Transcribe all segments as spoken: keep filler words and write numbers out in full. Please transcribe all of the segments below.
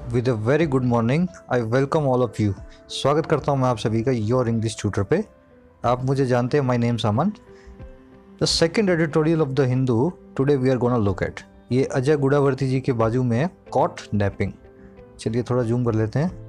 With a very good morning I welcome all of you. स्वागत करता हूं मैं आप सभी का योर इंग्लिश ट्यूटर पे। आप मुझे जानते हैं, my name Saman. The second editorial of the Hindu today we are gonna look at. ये अजय गुड़ावर्ती जी के बाजू में है, कॉट नैपिंग। चलिए थोड़ा जूम कर लेते हैं।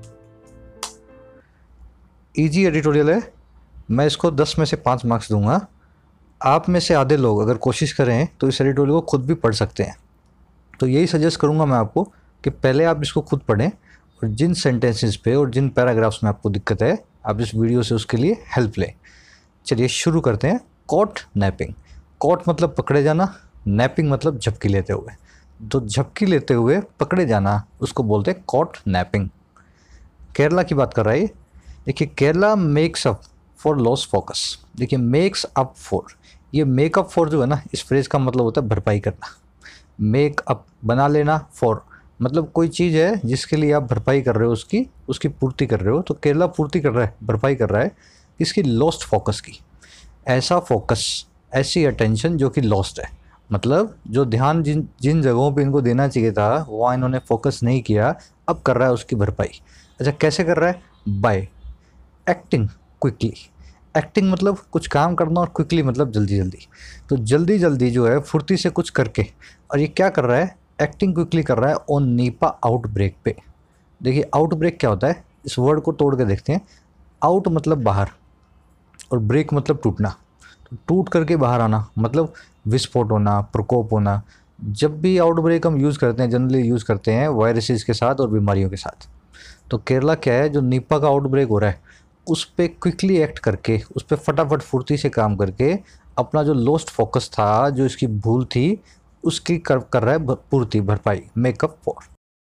इजी एडिटोरियल है, मैं इसको दस में से पाँच मार्क्स दूंगा। आप में से आधे लोग अगर कोशिश करें तो इस एडिटोरियल को खुद भी पढ़ सकते हैं। तो यही सजेस्ट करूंगा मैं आपको कि पहले आप इसको खुद पढ़ें और जिन सेंटेंसेस पे और जिन पैराग्राफ्स में आपको दिक्कत है आप इस वीडियो से उसके लिए हेल्प लें। चलिए शुरू करते हैं। Cot napping. कॉट मतलब पकड़े जाना, नैपिंग मतलब झपकी लेते हुए। तो झपकी लेते हुए पकड़े जाना उसको बोलते हैं कॉट नैपिंग। केरला की बात कर रहा है। देखिए, Kerala makes up for loss focus. देखिए, मेक्स अप फॉर, ये मेकअप फॉर जो है ना, इस फ्रेज का मतलब होता है भरपाई करना। मेक अप बना लेना, फॉर मतलब कोई चीज़ है जिसके लिए आप भरपाई कर रहे हो, उसकी उसकी पूर्ति कर रहे हो। तो केरला पूर्ति कर रहा है, भरपाई कर रहा है इसकी लॉस्ट फोकस की। ऐसा फोकस, ऐसी अटेंशन जो कि लॉस्ट है, मतलब जो ध्यान जिन जिन जगहों पे इनको देना चाहिए था वहाँ इन्होंने फोकस नहीं किया, अब कर रहा है उसकी भरपाई। अच्छा, कैसे कर रहा है? Bye acting quickly. एक्टिंग मतलब कुछ काम करना और क्विकली मतलब जल्दी जल्दी। तो जल्दी जल्दी जो है फुर्ती से कुछ करके, और ये क्या कर रहा है? एक्टिंग क्विकली कर रहा है ऑन नीपा आउटब्रेक पे। देखिए, आउटब्रेक क्या होता है, इस वर्ड को तोड़ के देखते हैं। आउट मतलब बाहर और ब्रेक मतलब टूटना। तो टूट करके बाहर आना मतलब विस्फोट होना, प्रकोप होना। जब भी आउटब्रेक हम यूज़ करते हैं, जनरली यूज़ करते हैं वायरसेस के साथ और बीमारियों के साथ। तो केरला क्या है, जो नीपा का आउटब्रेक हो रहा है उस पर क्विकली एक्ट करके, उस पर फटाफट फुर्ती से काम करके अपना जो लॉस्ट फोकस था, जो इसकी भूल थी, उसकी कर, कर रहा है पूर्ति, भरपाई, makeup for.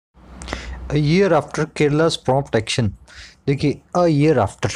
A year after Kerala's prompt action. देखिए, अ ईयर आफ्टर,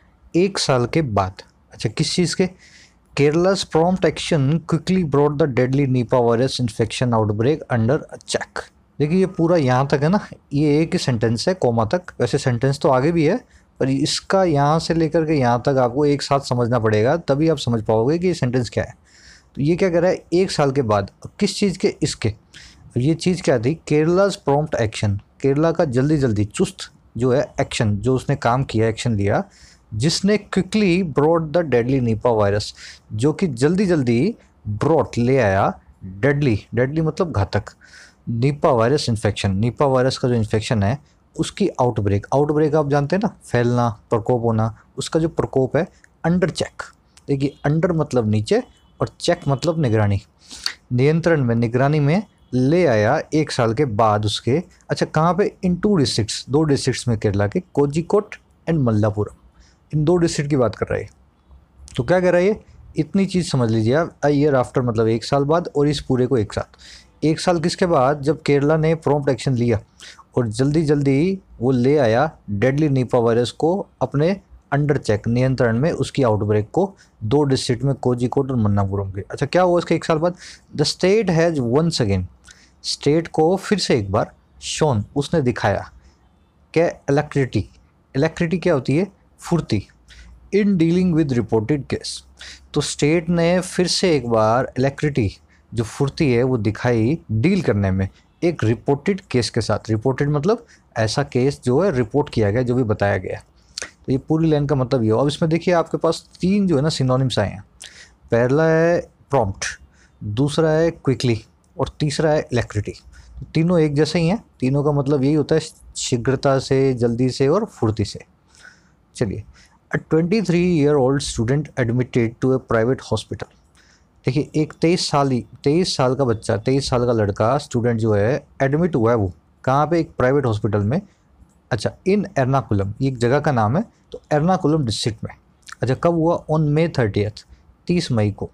एक साल के बाद। अच्छा, किस चीज़ के? Kerala's prompt action quickly brought the deadly Nipah virus infection outbreak under a check. देखिए, ये पूरा यहाँ तक है ना, ये एक ही सेंटेंस है, कोमा तक। वैसे सेंटेंस तो आगे भी है, पर इसका यहाँ से लेकर के यहाँ तक आपको एक साथ समझना पड़ेगा, तभी आप समझ पाओगे कि ये सेंटेंस क्या है। तो ये क्या कर रहा है? एक साल के बाद। किस चीज़ के? इसके। ये चीज़ क्या थी? केरला's प्रॉम्प्ट एक्शन, केरला का जल्दी जल्दी चुस्त जो है एक्शन, जो उसने काम किया, एक्शन लिया, जिसने quickly brought the deadly Nipah virus, जो कि जल्दी जल्दी ब्रॉट ले आया, डेडली, डेडली मतलब घातक, Nipah virus infection, Nipah virus का जो इन्फेक्शन है उसकी आउटब्रेक। आउटब्रेक आप जानते हैं ना, फैलना, प्रकोप होना। उसका जो प्रकोप है अंडर चेक। देखिए, अंडर मतलब नीचे और चेक मतलब निगरानी, नियंत्रण में, निगरानी में ले आया एक साल के बाद उसके। अच्छा, कहाँ पे? इन टू डिस्ट्रिक्ट्स, दो डिस्ट्रिक्ट्स में केरला के, कोझिकोड एंड मल्लापुरम। इन दो डिस्ट्रिक्ट की बात कर रहा है। तो क्या कह रहा है ये? इतनी चीज़ समझ लीजिए आप। अ ईयर आफ्टर मतलब एक साल बाद, और इस पूरे को एक साथ। एक साल किसके बाद? जब केरला ने प्रॉम्प्ट एक्शन लिया और जल्दी जल्दी वो ले आया डेडली नीपा वायरस को अपने अंडर चेक, नियंत्रण में, उसकी आउटब्रेक को, दो डिस्ट्रिक्ट में, कोझिकोड और मन्नापुरम के। अच्छा, क्या हुआ इसके एक साल बाद? The state has once again, state को फिर से एक बार, शोन उसने दिखाया, क्या? इलेक्ट्रिटी। इलेक्ट्रिटी क्या होती है? फुर्ती। In dealing with reported case. तो स्टेट ने फिर से एक बार इलेक्ट्रिटी, जो फुर्ती है, वो दिखाई डील करने में एक रिपोर्टेड केस के साथ। रिपोर्टेड मतलब ऐसा केस जो है रिपोर्ट किया गया, जो भी बताया गया। तो ये पूरी लाइन का मतलब ये हो। अब इसमें देखिए, आपके पास तीन जो है ना सिनोनिम्स आए हैं। पहला है प्रॉम्प्ट, दूसरा है क्विकली, और तीसरा है इलेक्ट्रिटी। तो तीनों एक जैसे ही हैं, तीनों का मतलब यही होता है शीघ्रता से, जल्दी से और फुर्ती से। चलिए, a twenty three year old student admitted to a private hospital. देखिए, एक तेईस साल ही तेईस साल का बच्चा, तेईस साल का लड़का, स्टूडेंट जो है, एडमिट हुआ है वो कहाँ पे? एक प्राइवेट हॉस्पिटल में। अच्छा, इन एर्नाकुलम, ये एक जगह का नाम है, तो एर्नाकुलम डिस्ट्रिक्ट में। अच्छा, कब हुआ? ऑन मे थर्टियथ, तीस मई को।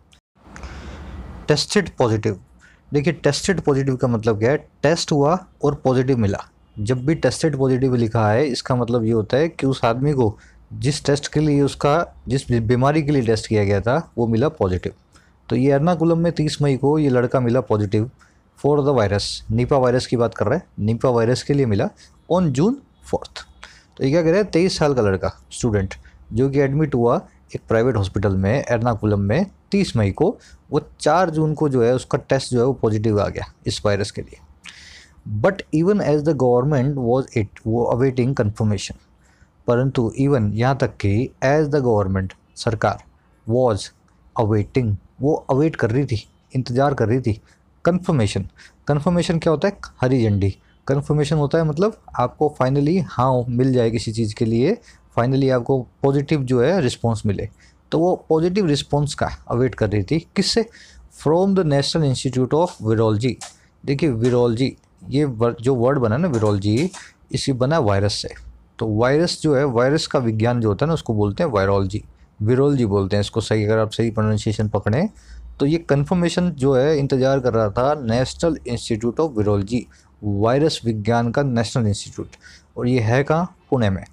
Tested positive. देखिए, टेस्टेड पॉजिटिव का मतलब क्या है? टेस्ट हुआ और पॉजिटिव मिला। जब भी टेस्टेड पॉजिटिव लिखा है, इसका मतलब ये होता है कि उस आदमी को जिस टेस्ट के लिए, उसका जिस बीमारी के लिए टेस्ट किया गया था, वो मिला पॉजिटिव। तो ये एर्नाकुलम में तीस मई को ये लड़का मिला positive for the virus, Nipah virus की बात कर रहा है, नीपा वायरस के लिए मिला ऑन जून फोर्थ। तो ये क्या कह रहा है? तेईस साल का लड़का, स्टूडेंट, जो कि एडमिट हुआ एक प्राइवेट हॉस्पिटल में एर्नाकुलम में तीस मई को, वो चार जून को जो है उसका टेस्ट जो है वो पॉजिटिव आ गया इस वायरस के लिए। But even as the government was it वो अवेटिंग कन्फर्मेशन, परंतु इवन यहाँ तक कि एज द गवर्नमेंट सरकार वॉज अवेटिंग वो अवेट कर रही थी, इंतज़ार कर रही थी कन्फर्मेशन। कन्फर्मेशन क्या होता है? हरी झंडी। कन्फर्मेशन होता है मतलब आपको फाइनली हाँ मिल जाए किसी चीज़ के लिए, फाइनली आपको पॉजिटिव जो है रिस्पॉन्स मिले। तो वो पॉजिटिव रिस्पॉन्स का अवेट कर रही थी, किससे? From the national institute of virology. देखिए वायरोलॉजी ये वर, जो वर्ड बना ना वायरोलॉजी, इसी बना वायरस से। तो वायरस जो है, वायरस का विज्ञान जो होता है ना उसको बोलते हैं वायरोलॉजी, वायरोलॉजी बोलते हैं इसको। सही अगर आप सही प्रोनाउंसिएशन पकड़ें तो ये कन्फर्मेशन जो है इंतज़ार कर रहा था national institute of virology, virus विज्ञान का नेशनल इंस्टीट्यूट, और ये है कहाँ? पुणे में।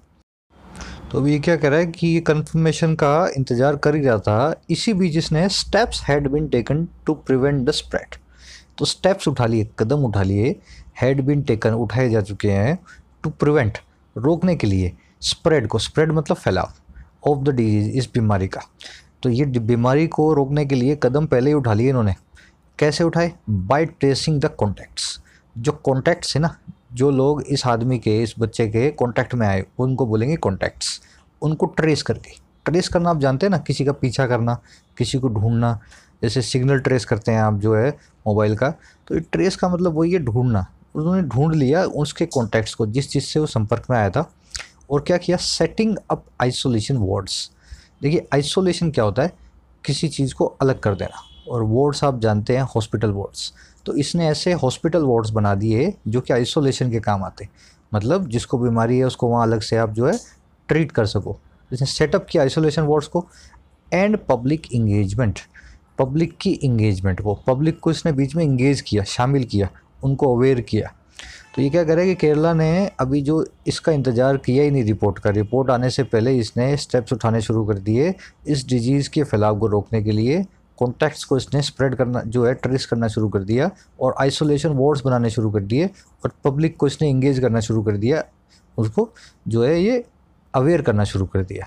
तो अभी ये क्या कह रहा है कि ये कन्फर्मेशन का इंतज़ार कर ही रहा था, इसी बीच इसने steps had been taken to prevent the spread. तो स्टेप्स उठा लिए, कदम उठा लिए, हैड बीन टेकन उठाए जा चुके हैं, टू प्रिवेंट रोकने के लिए, स्प्रेड को, स्प्रेड मतलब फैलाव, ऑफ द डिजीज इस बीमारी का। तो ये बीमारी को रोकने के लिए कदम पहले ही उठा लिए इन्होंने। कैसे उठाए? By tracing the contacts. जो कॉन्टैक्ट्स है ना, जो लोग इस आदमी के, इस बच्चे के कॉन्टैक्ट में आए उनको बोलेंगे कॉन्टैक्ट्स। उनको ट्रेस करके, ट्रेस करना आप जानते हैं ना, किसी का पीछा करना, किसी को ढूंढना, जैसे सिग्नल ट्रेस करते हैं आप जो है मोबाइल का, तो ये ट्रेस का मतलब वही है ढूंढना। उन्होंने ढूंढ लिया उसके कॉन्टैक्ट्स को जिस चीज़ से वो संपर्क में आया था, और क्या किया? Setting up isolation wards. देखिए आइसोलेशन क्या होता है? किसी चीज़ को अलग कर देना, और वार्ड्स आप जानते हैं हॉस्पिटल वार्ड्स। तो इसने ऐसे हॉस्पिटल वार्ड्स बना दिए जो कि आइसोलेशन के काम आते, मतलब जिसको बीमारी है उसको वहाँ अलग से आप जो है ट्रीट कर सको। इसने सेटअप किया आइसोलेशन वार्ड्स को। एंड पब्लिक इंगेजमेंट, पब्लिक की इंगेजमेंट को, पब्लिक को इसने बीच में इंगेज किया, शामिल किया, उनको अवेयर किया। तो ये क्या करे कि केरला ने अभी जो इसका इंतज़ार किया ही नहीं रिपोर्ट का, रिपोर्ट आने से पहले इसने स्टेप्स उठाने शुरू कर दिए इस डिजीज़ के फैलाव को रोकने के लिए। कॉन्टैक्ट्स को इसने स्प्रेड करना जो है ट्रेस करना शुरू कर दिया, और आइसोलेशन वार्ड्स बनाने शुरू कर दिए, और पब्लिक को इसने इंगेज करना शुरू कर दिया, उसको जो है ये अवेयर करना शुरू कर दिया।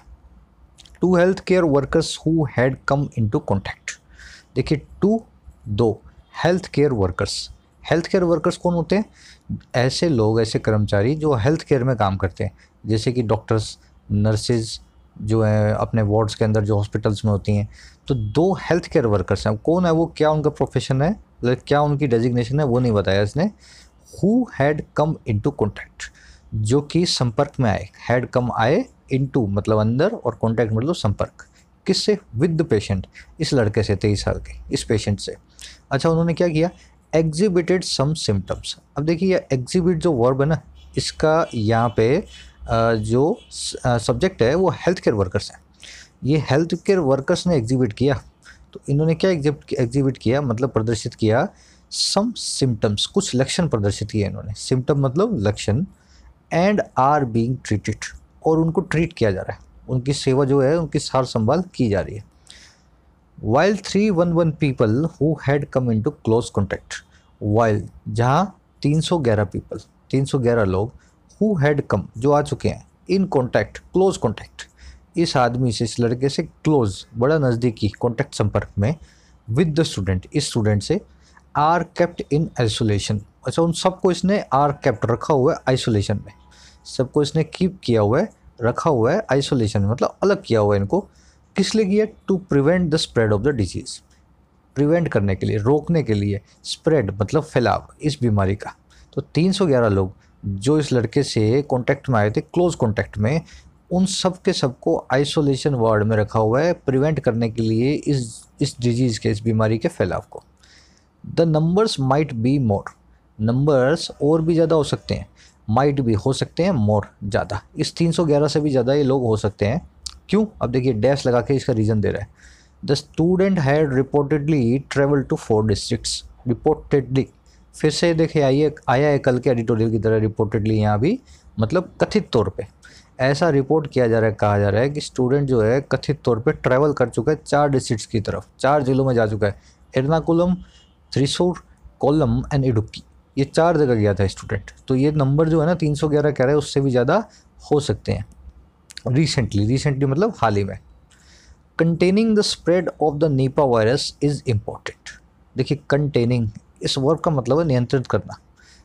Two health care workers who had come into contact. देखिए टू दो health care workers, health care workers कौन होते हैं? ऐसे लोग, ऐसे कर्मचारी जो हेल्थ केयर में काम करते हैं, जैसे कि डॉक्टर्स, नर्सेज जो है अपने वार्ड्स के अंदर जो हॉस्पिटल्स में होती हैं। तो दो हेल्थ केयर वर्कर्स हैं। कौन है वो? क्या उनका प्रोफेशन है, मतलब क्या उनकी डेजिग्नेशन है वो नहीं बताया इसने। Who had come into contact, जो कि संपर्क में आए, हैड कम आए, इनटू मतलब अंदर, और कॉन्टैक्ट मतलब संपर्क, किससे? विद द पेशेंट, इस लड़के से, तेईस साल के इस पेशेंट से। अच्छा उन्होंने क्या किया? Exhibited some symptoms. अब देखिए ये एग्जिबिट जो वर्ब है ना, इसका यहाँ पे जो सब्जेक्ट है वो हेल्थ केयर वर्कर्स हैं। ये हेल्थ केयर वर्कर्स ने एग्जिबिट किया। तो इन्होंने क्या एग्जिबिट एग्जिबिट किया मतलब प्रदर्शित किया? सम सिम्टम्स, कुछ लक्षण प्रदर्शित किए इन्होंने। सिम्टम मतलब लक्षण। एंड आर बीइंग ट्रीटेड, और उनको ट्रीट किया जा रहा है, उनकी सेवा जो है, उनकी सार संभाल की जा रही है। While three hundred eleven people who had come into close contact, while जहाँ तीन सौ ग्यारह people, तीन सौ ग्यारह लोग who had come जो आ चुके हैं in contact, close contact, इस आदमी से, इस लड़के से close बड़ा नज़दीकी contact संपर्क में with the student, इस student से, are kept in isolation। अच्छा उन सबको इसने are kept रखा हुआ है isolation में, सबको इसने keep किया हुआ है, रखा हुआ है isolation में, मतलब अलग किया हुआ है इनको। किस लिए किया? To prevent the spread of the disease, prevent करने के लिए, रोकने के लिए। स्प्रेड मतलब फैलाव इस बीमारी का। तो तीन सौ ग्यारह लोग जो इस लड़के से कांटेक्ट में आए थे, क्लोज कांटेक्ट में, उन सब के सबको आइसोलेशन वार्ड में रखा हुआ है प्रिवेंट करने के लिए इस इस डिजीज़ के, इस बीमारी के फैलाव को। The numbers might be more, numbers और भी ज़्यादा हो सकते हैं, माइट भी हो सकते हैं, मोर ज़्यादा, इस तीन सौ ग्यारह से भी ज़्यादा ये लोग हो सकते हैं। क्यों? अब देखिए डैश लगा के इसका रीज़न दे रहा है। The student had reportedly travel to four districts, reportedly फिर से देखिए आइए आया है कल के एडिटोरियल की तरह, रिपोर्टेडली यहाँ भी मतलब कथित तौर पे ऐसा रिपोर्ट किया जा रहा है, कहा जा रहा है कि स्टूडेंट जो है कथित तौर पे ट्रैवल कर चुका है चार डिस्ट्रिक्ट्स की तरफ, चार जिलों में जा चुका है। एर्नाकुलम, थ्रिसूर, कोल्लम एंड इडुक्की, ये चार जगह गया था स्टूडेंट। तो ये नंबर जो है ना तीन सौ ग्यारह कह रहे हैं, उससे भी ज़्यादा हो सकते हैं। रिसेंटली, रिसेंटली मतलब हाल ही में। Containing the spread of the Nipah virus is important. देखिए कंटेनिंग इस वर्ड का मतलब है नियंत्रित करना,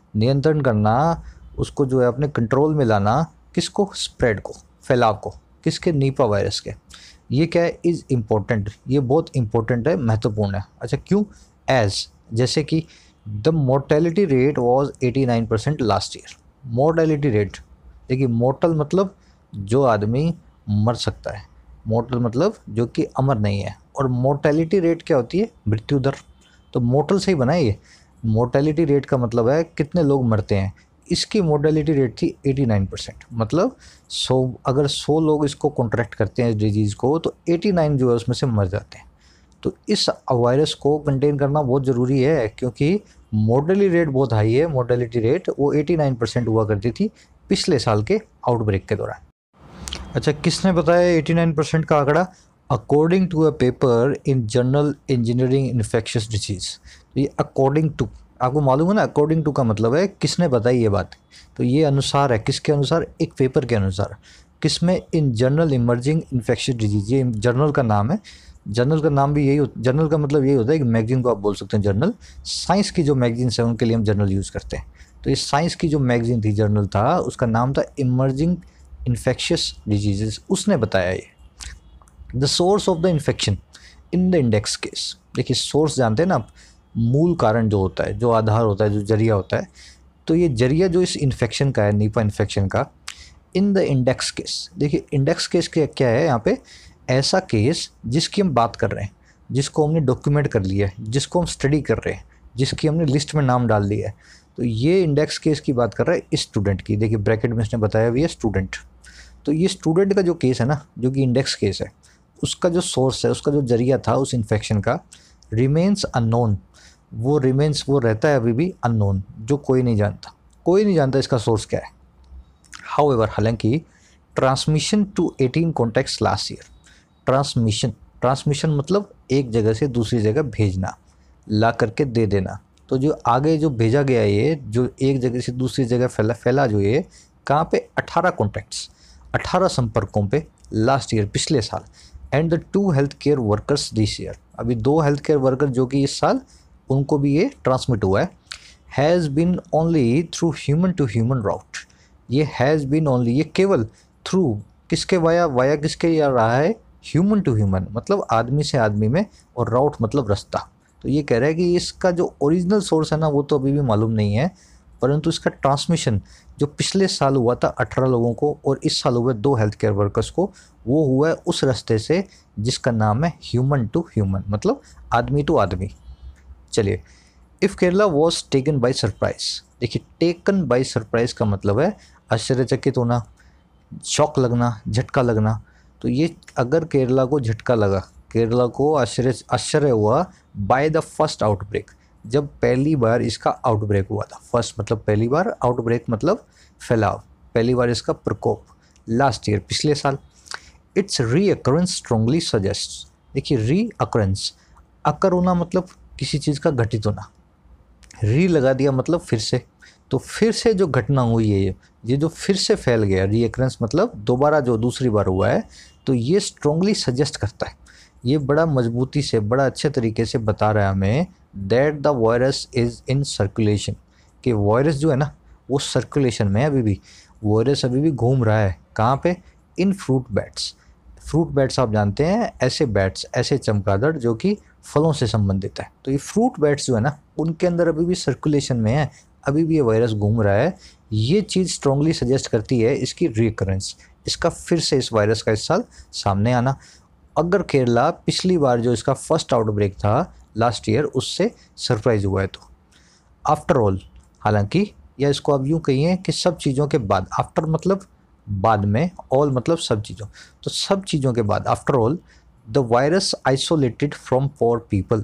नियंत्रण करना, उसको जो है अपने कंट्रोल में लाना, किसको, स्प्रेड को, फैलाव को, किसके, नीपा वायरस के। ये क्या है, इज़ इम्पोर्टेंट, ये बहुत इंपॉर्टेंट है, महत्वपूर्ण है। अच्छा क्यों, एज, जैसे कि the mortality rate was eighty nine percent last year. Mortality rate, देखिए मोर्टल मतलब जो आदमी मर सकता है, मोर्टल मतलब जो कि अमर नहीं है, और मोर्टेलिटी रेट क्या होती है, मृत्यु दर। तो मोर्टल से ही बना है ये, मोर्टेलिटी रेट का मतलब है कितने लोग मरते हैं। इसकी मोर्टेलिटी रेट थी एटी नाइन परसेंट, मतलब सौ, अगर सौ लोग इसको कॉन्ट्रैक्ट करते हैं इस डिजीज़ को, तो एटी नाइन जो है उसमें से मर जाते हैं। तो इस वायरस को कंटेन करना बहुत ज़रूरी है, क्योंकि मोर्टेलिटी रेट बहुत हाई है। मोर्टेलिटी रेट वो एटी नाइन परसेंट हुआ करती थी पिछले साल के आउटब्रेक के दौरान। अच्छा किसने बताया एटी नाइन परसेंट का आंकड़ा, according to a paper in journal engineering infectious disease. तो ये अकॉर्डिंग टू, आपको मालूम है ना, अकॉर्डिंग टू का मतलब है किसने बताई ये बात। तो ये अनुसार है, किसके अनुसार, एक पेपर के अनुसार। किसमें, in journal emerging infectious disease, ये जर्नल का नाम है। जर्नल का नाम भी यही होता, जर्नल का मतलब यही होता है कि मैगजीन को आप बोल सकते हैं जर्नल। साइंस की जो मैगजीन्स हैं उनके लिए हम जर्नल यूज़ करते हैं। तो ये साइंस की जो मैगजीन थी, जर्नल था, उसका नाम था इमर्जिंग इन्फेक्शियस डिजीजेस। उसने बताया ये the source of the infection in the index case. देखिए सोर्स जानते हैं ना आप, मूल कारण जो होता है, जो आधार होता है, जो जरिया होता है। तो ये जरिया जो इस इन्फेक्शन का है, नीपा इन्फेक्शन का, इन द इंडेक्स केस। देखिए इंडेक्स केस क्या है यहाँ पे, ऐसा केस जिसकी हम बात कर रहे हैं, जिसको हमने डॉक्यूमेंट कर लिया है, जिसको हम स्टडी कर रहे हैं, जिसकी हमने लिस्ट में नाम डाल दिया है। तो ये इंडेक्स केस की बात कर रहा है स्टूडेंट की। देखिए ब्रैकेट में इसने बताया भी है स्टूडेंट। तो ये स्टूडेंट का जो केस है ना, जो कि इंडेक्स केस है, उसका जो सोर्स है, उसका जो जरिया था उस इन्फेक्शन का, रिमेन्स अननोन। वो रिमेन्स, वो रहता है अभी भी अननोन, जो कोई नहीं जानता, कोई नहीं जानता इसका सोर्स क्या है। हाउएवर, हालांकि transmission to eighteen contacts last year. Transmission, transmission मतलब एक जगह से दूसरी जगह भेजना, ला करके दे देना। तो जो आगे जो भेजा गया, ये जो एक जगह से दूसरी जगह फैला फैला जो ये कहाँ पे, अठारह कॉन्टैक्ट्स, अठारह संपर्कों पे लास्ट ईयर, पिछले साल। And the two health care workers this year, अभी दो हेल्थ केयर वर्कर जो कि इस साल, उनको भी ये ट्रांसमिट हुआ है। Has been only through human to human route. ये हैज़ बिन ओनली, ये केवल थ्रू, किसके वाया, वाया किसके या रहा है, ह्यूमन टू ह्यूमन मतलब आदमी से आदमी में, और राउट मतलब रास्ता। तो ये कह रहा है कि इसका जो ओरिजिनल सोर्स है ना, वो तो अभी भी मालूम नहीं है, परंतु इसका ट्रांसमिशन जो पिछले साल हुआ था अठारह लोगों को, और इस साल हुआ दो हेल्थ केयर वर्कर्स को, वो हुआ है उस रास्ते से जिसका नाम है ह्यूमन टू ह्यूमन, मतलब आदमी टू आदमी। चलिए, if Kerala was taken by surprise. देखिए टेकन बाय सरप्राइज का मतलब है आश्चर्यचकित होना, शॉक लगना, झटका लगना। तो ये अगर केरला को झटका लगा, केरला को आश्चर्य आश्चर्य हुआ बाय द फर्स्ट आउटब्रेक, जब पहली बार इसका आउटब्रेक हुआ था। फर्स्ट मतलब पहली बार, आउटब्रेक मतलब फैलाव, पहली बार इसका प्रकोप, लास्ट ईयर, पिछले साल। इट्स री अकरेंस स्ट्रॉन्गली सजेस्ट। देखिए री अकरेंस, अकर होना मतलब किसी चीज़ का घटित होना, री लगा दिया मतलब फिर से। तो फिर से जो घटना हुई है, ये जो फिर से फैल गया, री अकरेंस मतलब दोबारा जो दूसरी बार हुआ है, तो ये स्ट्रॉन्गली सजेस्ट करता है, ये बड़ा मजबूती से, बड़ा अच्छे तरीके से बता रहा है हमें that the virus is in circulation, कि वायरस जो है ना वो सर्कुलेशन में है अभी भी, वायरस अभी भी घूम रहा है। कहाँ पे, in fruit bats. Fruit bats आप जानते हैं, ऐसे बैट्स, ऐसे चमगादड़ जो कि फलों से संबंधित है। तो ये फ्रूट बैट्स जो है ना, उनके अंदर अभी भी सर्कुलेशन में है, अभी भी ये वायरस घूम रहा है। ये चीज़ स्ट्रांगली सजेस्ट करती है इसकी रिकरेंस, इसका फिर से इस वायरस का इस साल सामने आना। अगर केरला पिछली बार जो इसका फर्स्ट आउटब्रेक था लास्ट ईयर, उससे सरप्राइज हुआ है तो। आफ्टर ऑल, हालांकि, या इसको आप यूँ कहिए कि सब चीज़ों के बाद, आफ्टर मतलब बाद में, ऑल मतलब सब चीज़ों, तो सब चीज़ों के बाद, after all the virus isolated from four people.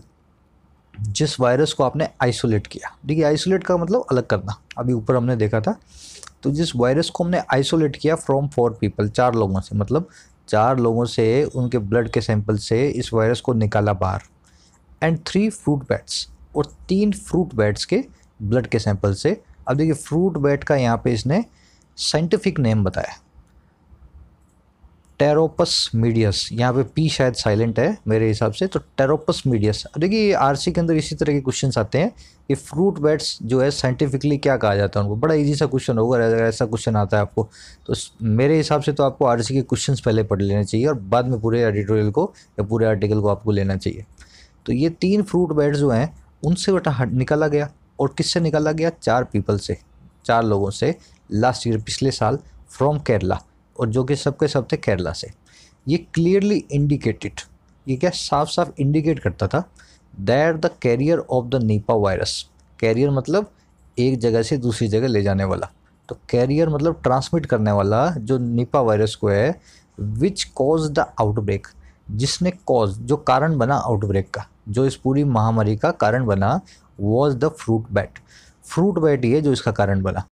जिस वायरस को आपने आइसोलेट किया, देखिए आइसोलेट का मतलब अलग करना, अभी ऊपर हमने देखा था। तो जिस वायरस को हमने आइसोलेट किया फ्रॉम फोर पीपल, चार लोगों से, मतलब चार लोगों से उनके ब्लड के सैंपल से इस वायरस को निकाला बाहर। एंड थ्री फ्रूट बैट्स, और तीन फ्रूट बैट्स के ब्लड के सैंपल से। अब देखिए फ्रूट बैट का यहाँ पे इसने साइंटिफिक नेम बताया, टेरोपस मीडियस, यहाँ पे पी शायद साइलेंट है मेरे हिसाब से, तो टेरोपस मीडियस। देखिए आरसी के अंदर इसी तरह के क्वेश्चंस आते हैं कि फ्रूट बैट्स जो है साइंटिफिकली क्या कहा जाता है उनको। बड़ा इजी सा क्वेश्चन होगा, अगर ऐसा क्वेश्चन आता है आपको तो मेरे हिसाब से तो आपको आरसी के क्वेश्चंस पहले पढ़ लेने चाहिए और बाद में पूरे एडिटोरियल को या पूरे आर्टिकल को आपको लेना चाहिए। तो ये तीन फ्रूट बैट्स जो हैं उनसे बेटा निकाला गया, और किससे निकाला गया? चार पीपल से, चार लोगों से लास्ट ईयर पिछले साल फ्रॉम केरला, और जो कि सबके सब थे केरला से। ये क्लियरली इंडिकेटेड, ये क्या साफ साफ इंडिकेट करता था that the carrier of the Nipah virus, carrier मतलब एक जगह से दूसरी जगह ले जाने वाला, तो कैरियर मतलब ट्रांसमिट करने वाला जो निपा वायरस को है, विच कॉज द आउटब्रेक, जिसने कॉज जो कारण बना आउटब्रेक का, जो इस पूरी महामारी का कारण बना, was the fruit bat. Fruit bat ही है जो इसका कारण बना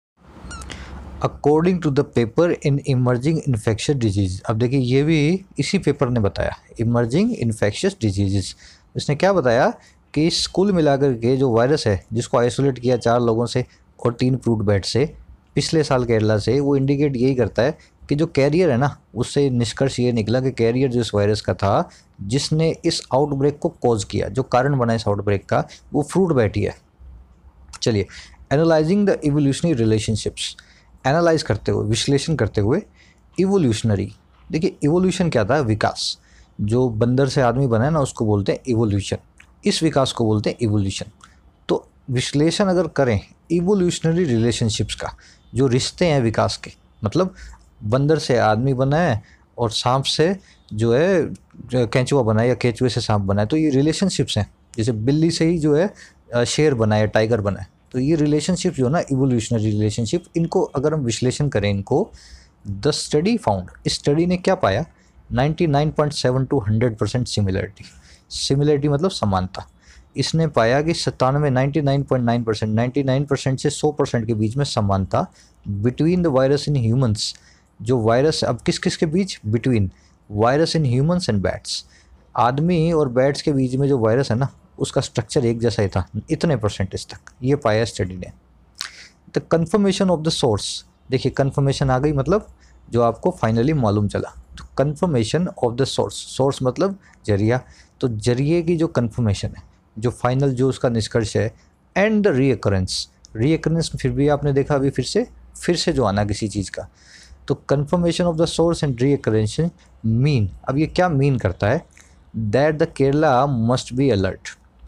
according to the paper in emerging infectious disease. अब देखिए ये भी इसी पेपर ने बताया, इमर्जिंग इन्फेक्शियस डिजीजेस। इसने क्या बताया कि इस कुल मिलाकर के जो वायरस है जिसको आइसोलेट किया चार लोगों से और तीन फ्रूट बैट से पिछले साल केरला से, वो इंडिकेट यही करता है कि जो कैरियर है ना, उससे निष्कर्ष ये निकला कि कैरियर जो इस वायरस का था जिसने इस आउटब्रेक को कॉज किया, जो कारण बना इस आउटब्रेक का, वो फ्रूट बैट ही है। चलिए, analysing the evolutionary relationships, analyse करते हुए, विश्लेषण करते हुए इवोल्यूशनरी। देखिए इवोल्यूशन क्या था? विकास। जो बंदर से आदमी बना है ना उसको बोलते हैं इवोल्यूशन, इस विकास को बोलते हैं इवोल्यूशन। तो विश्लेषण अगर करें इवोल्यूशनरी रिलेशनशिप्स का, जो रिश्ते हैं विकास के, मतलब बंदर से आदमी बना है और सांप से जो है केंचुआ बना है या केंचुए से सांप बना है, तो ये रिलेशनशिप्स हैं। जैसे बिल्ली से ही जो है शेर बना है, टाइगर बना है, तो ये रिलेशनशिप जो है ना इवोल्यूशनरी रिलेशनशिप, इनको अगर हम विश्लेषण करें इनको, द स्टडी फाउंड, इस स्टडी ने क्या पाया? निन्यानवे पॉइंट सात to hundred percent similarity. Similarity मतलब समानता। इसने पाया कि सत्तानवे निन्यानवे पॉइंट नौ परसेंट निन्यानवे परसेंट से सौ परसेंट के बीच में समानता between the virus in humans. जो वायरस, अब किस किस के बीच? Between virus in humans and bats, आदमी और बैट्स के बीच में जो वायरस है ना उसका स्ट्रक्चर एक जैसा ही था, इतने परसेंटेज तक ये पाया स्टडी ने। The confirmation of the source, देखिए कन्फर्मेशन आ गई, मतलब जो आपको फाइनली मालूम चला। तो confirmation of the source, source मतलब जरिया, तो जरिए की जो कन्फर्मेशन है, जो फाइनल जो उसका निष्कर्ष है, एंड द रीअकरेंस, रीअकरेंस फिर भी आपने देखा अभी फिर से फिर से जो आना किसी चीज़ का, तो confirmation of the source and reoccurrence mean, अब ये क्या मीन करता है? That the Kerala must be alert,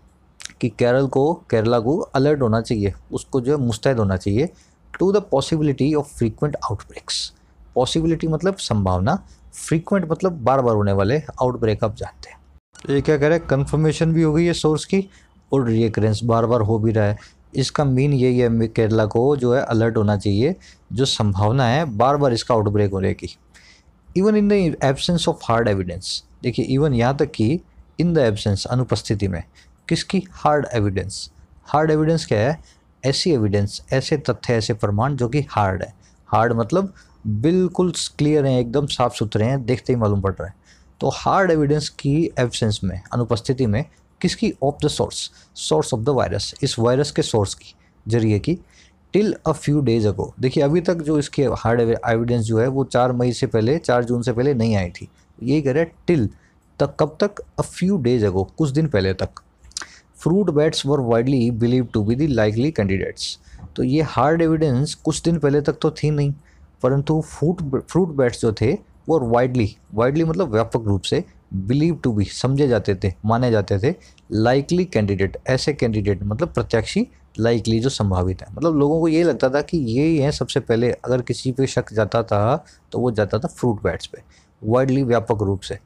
कि केरल को केरला को अलर्ट होना चाहिए, उसको जो है मुस्तैद होना चाहिए to the possibility of frequent outbreaks. Possibility मतलब संभावना, फ्रीक्वेंट मतलब बार बार होने वाले आउटब्रेक, आप जानते हैं। तो ये क्या कह रहा है? कन्फर्मेशन भी हो गई है सोर्स की और रिकरेंस बार बार हो भी रहा है। इसका मीन यही है केरला को जो है अलर्ट होना चाहिए, जो संभावना है बार बार इसका आउटब्रेक होने की। Even in the absence of hard evidence, देखिए इवन यहाँ तक कि इन द एब्सेंस, अनुपस्थिति में किसकी? Hard evidence. हार्ड एविडेंस क्या है? ऐसी एविडेंस, ऐसे तथ्य, ऐसे प्रमाण जो कि हार्ड है। हार्ड मतलब बिल्कुल क्लियर हैं, एकदम साफ सुथरे हैं, देखते ही मालूम पड़ रहा है। तो हार्ड एविडेंस की एब्सेंस में, अनुपस्थिति में, किसकी? Of the source, source of the virus, इस वायरस के सोर्स की, जरिए की, till a few days ago. देखिए अभी तक जो इसकी हार्ड एविडेंस जो है वो चार मई से पहले, चार जून से पहले नहीं आई थी। यही कह रहे हैं टिल तक, कब तक? अ फ्यू डेज अगो, कुछ दिन पहले तक। Fruit bats were widely believe to be the likely candidates. तो ये हार्ड एविडेंस कुछ दिन पहले तक तो थी नहीं, परंतु फ्रूट फ्रूट बैट्स जो थे वो वाइडली, वाइडली मतलब व्यापक रूप से, बिलीव टू बी समझे जाते थे, माने जाते थे, लाइकली कैंडिडेट, ऐसे कैंडिडेट मतलब प्रत्याशी, लाइकली जो संभावित है, मतलब लोगों को ये लगता था कि ये ही है सबसे पहले। अगर किसी पे शक जाता था तो वो जाता था फ्रूट बैट्स पे, वाइडली व्यापक रूप से।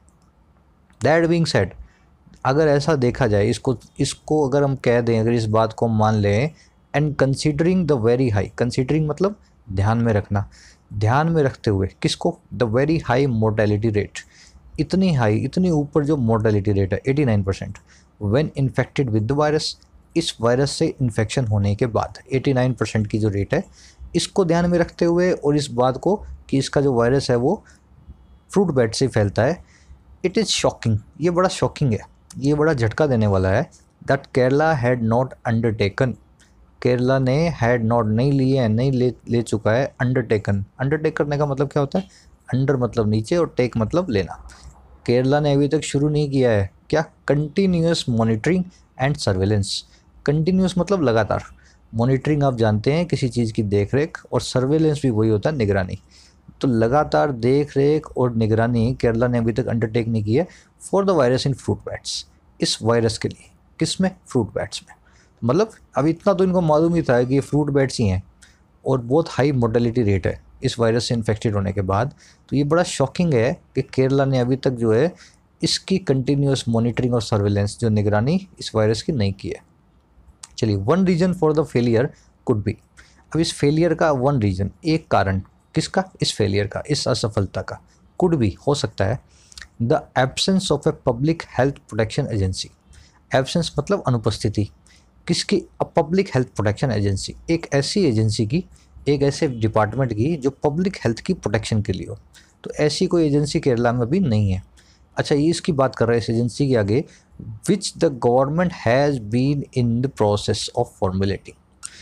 दैट बीइंग सेड, अगर ऐसा देखा जाए, इसको इसको अगर हम कह दें, अगर इस बात को मान लें, and considering the very high, considering मतलब ध्यान में रखना, ध्यान में रखते हुए किसको? The very high mortality rate, इतनी हाई, इतनी ऊपर जो मोर्टेलिटी रेट है नवासी percent when infected with the virus, इस वायरस से इन्फेक्शन होने के बाद नवासी परसेंट की जो रेट है, इसको ध्यान में रखते हुए और इस बात को कि इसका जो वायरस है वो फ्रूट बैट से फैलता है, इट इज़ शॉकिंग, ये बड़ा शॉकिंग है, ये बड़ा झटका देने वाला है, that Kerala had not undertaken, Kerala ने हैड नॉट नहीं लिए हैं, नहीं ले ले चुका है, अंडरटेकन, अंडरटेक करने का मतलब क्या होता है? अंडर मतलब नीचे और टेक मतलब लेना। केरला ने अभी तक शुरू नहीं किया है क्या, continuous monitoring and surveillance. Continuous मतलब लगातार, मॉनिटरिंग आप जानते हैं किसी चीज़ की देख रेख, और सर्वेलेंस भी वही होता है, निगरानी। तो लगातार देख रेख और निगरानी केरला ने अभी तक अंडरटेक नहीं की है for the virus in fruit bats, इस वायरस के लिए। किस में? फ्रूट बैट्स में। मतलब अब इतना तो इनको मालूम ही था कि ये फ्रूट बैट्स ही हैं और बहुत हाई मोर्टेलिटी रेट है इस वायरस से इन्फेक्टेड होने के बाद। तो ये बड़ा शॉकिंग है कि केरला ने अभी तक जो है इसकी कंटिन्यूस मॉनिटरिंग और सर्वेलेंस, जो निगरानी इस वायरस की, नहीं की है। चलिए, one reason for the failure could be. अब इस फेलियर का वन रीज़न, एक कारण, किसका? इस फेलियर का, इस असफलता का। कुड बी हो सकता है the absence of a public health protection agency. Absence मतलब अनुपस्थिति, किसकी? A public health protection agency, एक ऐसी एजेंसी की, एक ऐसे डिपार्टमेंट की जो पब्लिक हेल्थ की प्रोटेक्शन के लिए हो। तो ऐसी कोई एजेंसी केरला में भी नहीं है। अच्छा, ये इसकी बात कर रहे हैं इस एजेंसी के आगे, which the government has been in the process of formulating,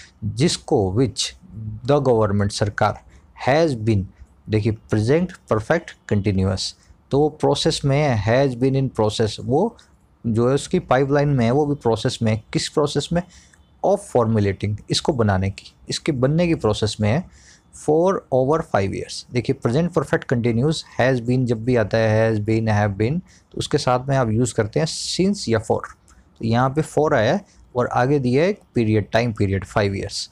जिसको विच द गवर्नमेंट, सरकार, हैज़ बीन, देखिए प्रेजेंट परफेक्ट कंटिन्यूअस, तो वो प्रोसेस में है, हैज़ बीन इन प्रोसेस, वो जो है उसकी पाइपलाइन में है, वो भी प्रोसेस में है। किस प्रोसेस में? ऑफ फॉर्मुलेटिंग, इसको बनाने की, इसके बनने की प्रोसेस में है, फॉर ओवर फाइव ईयर्स। देखिए present perfect continuous, has been जब भी आता है, हैज़ बीन, हैव बीन, तो उसके साथ में आप यूज़ करते हैं सिंस या फॉर। तो यहाँ पे फॉर आया है और आगे दिया है period, time period five years.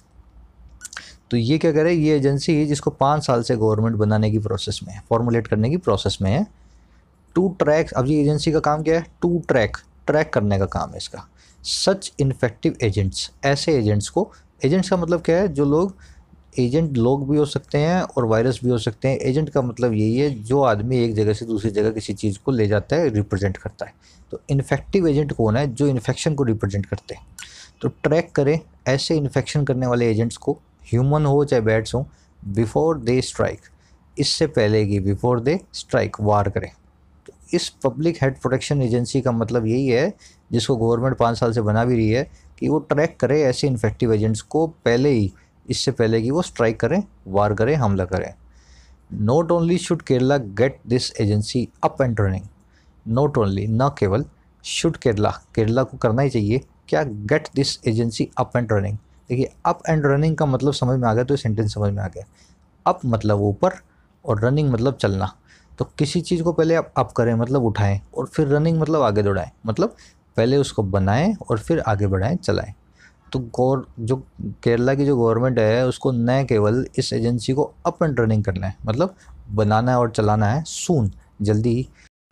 तो ये क्या करे, ये एजेंसी जिसको पाँच साल से गवर्नमेंट बनाने की प्रोसेस में है, फॉर्मुलेट करने की प्रोसेस में है। टू ट्रैक, अब ये एजेंसी का काम क्या है? टू ट्रैक, ट्रैक करने का काम है इसका। सच इन्फेक्टिव एजेंट्स, ऐसे एजेंट्स को, एजेंट्स का मतलब क्या है? जो लोग, एजेंट लोग भी हो सकते हैं और वायरस भी हो सकते हैं। एजेंट का मतलब यही है जो आदमी एक जगह से दूसरी जगह किसी चीज़ को ले जाता है, रिप्रेजेंट करता है। तो इन्फेक्टिव एजेंट कौन है? जो इन्फेक्शन को रिप्रेजेंट करते हैं। तो ट्रैक करें ऐसे इन्फेक्शन करने वाले एजेंट्स को, ह्यूमन हो चाहे बैट्स हो, बिफोर दे स्ट्राइक, इससे पहले कि बिफोर दे स्ट्राइक, वार करें। तो इस पब्लिक हेल्थ प्रोटेक्शन एजेंसी का मतलब यही है, जिसको गवर्नमेंट पाँच साल से बना भी रही है, कि वो ट्रैक करे ऐसे इन्फेक्टिव एजेंट्स को पहले ही, इससे पहले कि वो स्ट्राइक करें, वार करें, हमला करें। Not only should Kerala get this agency up and running, not only, न केवल, शुड केरला, केरला को करना ही चाहिए क्या? Get this agency up and running. देखिए अप एंड रनिंग का मतलब समझ में आ गया, तो सेंटेंस समझ में आ गया। अप मतलब ऊपर और रनिंग मतलब चलना। तो किसी चीज़ को पहले आप अप करें मतलब उठाएं, और फिर रनिंग मतलब आगे दौड़ाएं, मतलब पहले उसको बनाएं और फिर आगे बढ़ाएं, चलाएं। तो गौर जो केरला की जो गवर्नमेंट है उसको न केवल इस एजेंसी को अप एंड रनिंग करना है, मतलब बनाना है और चलाना है सून, जल्दी ही।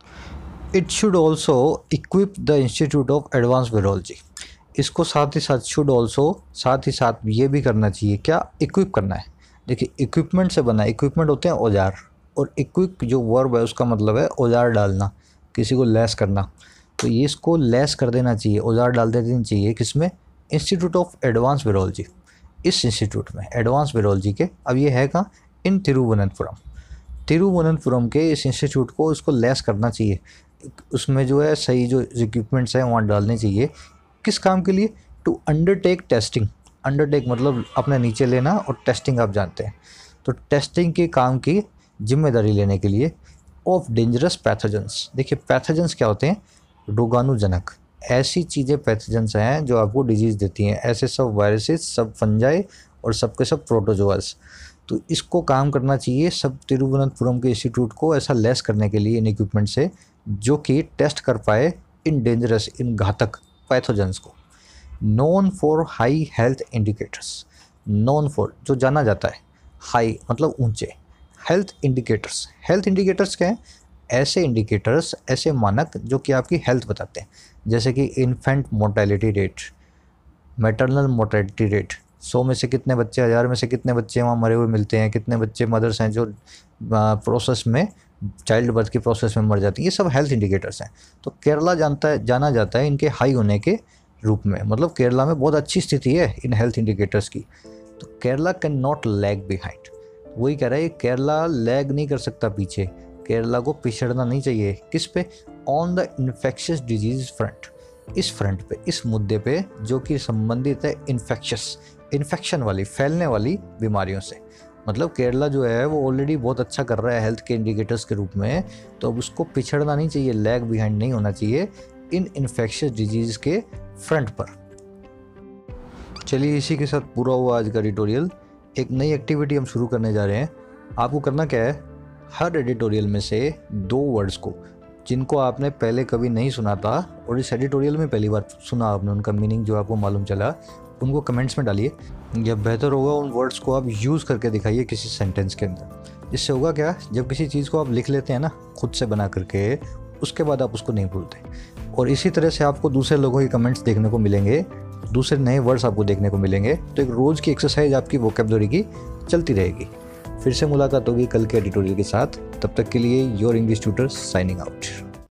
It should also equip the institute of advance virology, इसको साथ ही साथ, शुड ऑल्सो, साथ ही साथ ये भी करना चाहिए क्या? इक्विप करना है। देखिए इक्विपमेंट से बना, इक्विपमेंट होते हैं औजार, और इक्विप जो वर्ब है उसका मतलब है औजार डालना, किसी को लैस करना। तो ये इसको लैस कर देना चाहिए, औजार डाल देना चाहिए। किसमें? इंस्टीट्यूट ऑफ एडवांस वायरोलॉजी, इस इंस्टीट्यूट में एडवांस वायरोलॉजी के। अब ये है कहाँ? इन तिरुवनंतपुरम, तिरुवनंतपुरम के इस इंस्टीट्यूट को इसको लैस करना चाहिए, उसमें जो है सही जो इक्विपमेंट्स हैं वहाँ डालने चाहिए। किस काम के लिए? टू अंडरटेक टेस्टिंग, अंडरटेक मतलब अपने नीचे लेना, और टेस्टिंग आप जानते हैं, तो टेस्टिंग के काम की जिम्मेदारी लेने के लिए, ऑफ डेंजरस पैथोजेंस। देखिए पैथोजेंस क्या होते हैं? रोगाणुजनक, ऐसी चीज़ें पैथोजेंस हैं जो आपको डिजीज़ देती हैं, ऐसे सब वायरसेस, सब फंजाई और सब के सब प्रोटोजोआस। तो इसको काम करना चाहिए सब तिरुवनंतपुरम के इंस्टीट्यूट को ऐसा लेस करने के लिए इन इक्विपमेंट से, जो कि टेस्ट कर पाए इन डेंजरस, इन घातक पैथोजेंस को। Known for high health indicators, known for जो जाना जाता है, हाई मतलब ऊंचे, हेल्थ इंडिकेटर्स, हेल्थ इंडिकेटर्स क्या हैं? ऐसे इंडिकेटर्स, ऐसे मानक जो कि आपकी हेल्थ बताते हैं, जैसे कि infant mortality rate, maternal mortality rate, सौ में से कितने बच्चे, हज़ार में से कितने बच्चे वहाँ मरे हुए मिलते हैं, कितने बच्चे मदर्स हैं जो प्रोसेस में, चाइल्ड बर्थ की प्रोसेस में मर जाती हैं, ये सब हेल्थ इंडिकेटर्स हैं। तो केरला जानता है, जाना जाता है इनके हाई होने के रूप में, मतलब केरला में बहुत अच्छी स्थिति है इन हेल्थ इंडिकेटर्स की। तो Kerala can not lag behind, वही कह रहा है केरला लैग नहीं कर सकता पीछे, केरला को पिछड़ना नहीं चाहिए। किस पे? On the infectious disease front, इस फ्रंट पे, इस मुद्दे पे जो कि संबंधित है इन्फेक्शियस, इन्फेक्शन वाली, फैलने वाली बीमारियों से। मतलब केरला जो है वो ऑलरेडी बहुत अच्छा कर रहा है हेल्थ के इंडिकेटर्स के रूप में, तो अब उसको पिछड़ना नहीं चाहिए, लैग बिहाइंड नहीं होना चाहिए इन इन्फेक्शियस डिजीज़ के फ्रंट पर। चलिए इसी के साथ पूरा हुआ आज का एडिटोरियल। एक नई एक्टिविटी हम शुरू करने जा रहे हैं। आपको करना क्या है, हर एडिटोरियल में से दो वर्ड्स को जिनको आपने पहले कभी नहीं सुना था और इस एडिटोरियल में पहली बार सुना आपने, उनका मीनिंग जो आपको मालूम चला, उनको कमेंट्स में डालिए। या बेहतर होगा उन वर्ड्स को आप यूज़ करके दिखाइए किसी सेंटेंस के अंदर। इससे होगा क्या, जब किसी चीज़ को आप लिख लेते हैं ना खुद से बना करके, उसके बाद आप उसको नहीं भूलते। और इसी तरह से आपको दूसरे लोगों के कमेंट्स देखने को मिलेंगे, दूसरे नए वर्ड्स आपको देखने को मिलेंगे। तो एक रोज़ की एक्सरसाइज आपकी वोकैबुलरी की चलती रहेगी। फिर से मुलाकात होगी कल के एडिटोरियल के साथ। तब तक के लिए your English tutor signing out.